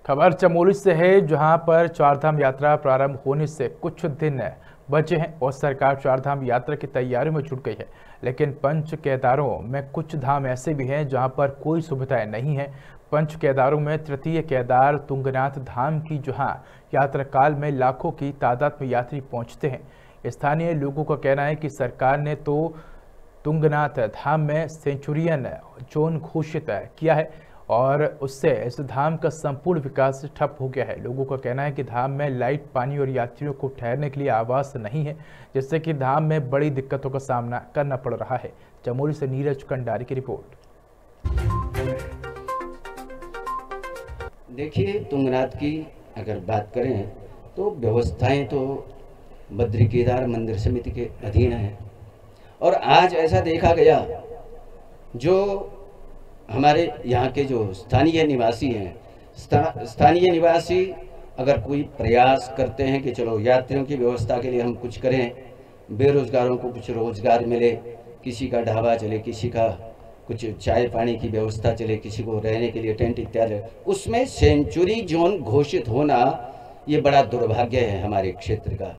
खबर चमोली से है, जहां पर चारधाम यात्रा प्रारंभ होने से कुछ दिन बचे हैं और सरकार चारधाम यात्रा की तैयारियों में जुट गई है। लेकिन पंच केदारों में कुछ धाम ऐसे भी हैं जहां पर कोई सुविधाएं नहीं है। पंच केदारों में तृतीय केदार तुंगनाथ धाम की जहां यात्रा काल में लाखों की तादाद में यात्री पहुंचते हैं। स्थानीय लोगों का कहना है कि सरकार ने तो तुंगनाथ धाम में सेंचुरियन जोन घोषित किया है और उससे इस धाम का संपूर्ण विकास ठप हो गया है। लोगों का कहना है कि धाम में लाइट, पानी और यात्रियों को ठहरने के लिए आवास नहीं है, जिससे कि धाम में बड़ी दिक्कतों का सामना करना पड़ रहा है। चमोली से नीरज कंडारी की रिपोर्ट। देखिए, तुंगनाथ की अगर बात करें तो व्यवस्थाएं तो बद्री केदार मंदिर समिति के अधीन है और आज ऐसा देखा गया, जो हमारे यहाँ के जो स्थानीय निवासी हैं, स्थानीय निवासी अगर कोई प्रयास करते हैं कि चलो यात्रियों की व्यवस्था के लिए हम कुछ करें, बेरोजगारों को कुछ रोजगार मिले, किसी का ढाबा चले, किसी का कुछ चाय पानी की व्यवस्था चले, किसी को रहने के लिए टेंट इत्यादि, उसमें सेंचुरी जोन घोषित होना ये बड़ा दुर्भाग्य है हमारे क्षेत्र का।